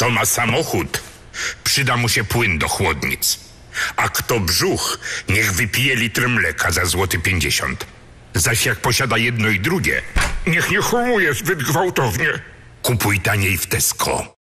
Kto ma samochód, przyda mu się płyn do chłodnic. A kto brzuch, niech wypije litr mleka za złoty 50. Zaś jak posiada jedno i drugie, niech nie hamuje zbyt gwałtownie. Kupuj taniej w Tesco.